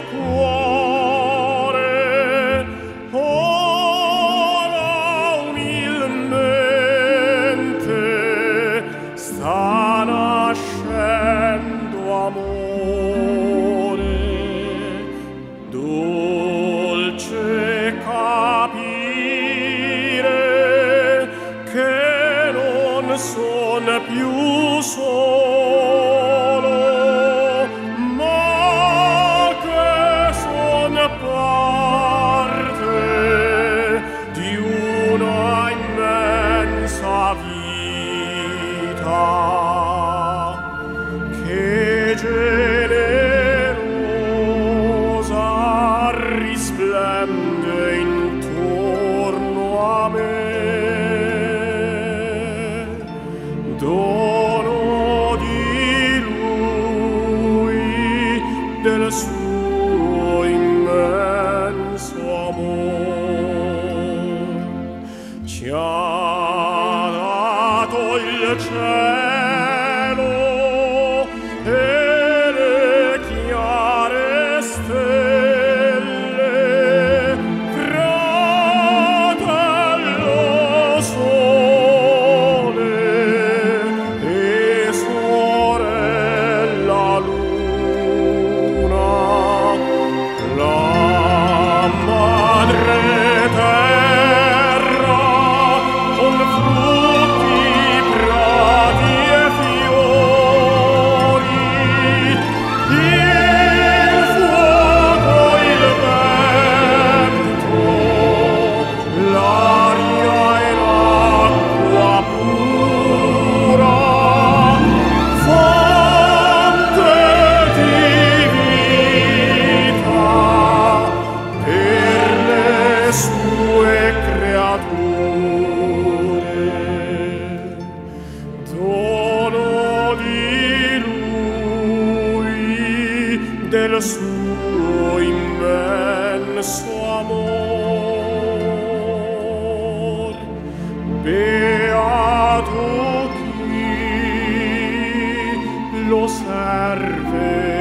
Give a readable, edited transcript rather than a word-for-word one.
cuore ora umilmente sta nascendo amore, dolce capire che non son più solo, ma che son parte di una immensa vita che generosa risplende intorno a me. Dono di lui, del suo immenso amor, ci ha dato il cielo e le chiare stelle, fratello sole e sorella luna, la madre terra con frutti, prati e fiori, il fuoco, il vento, l'aria e l'acqua pura, fonte di vita per le sue creature, dono di lui, del suo immenso amor. Beato chi lo serve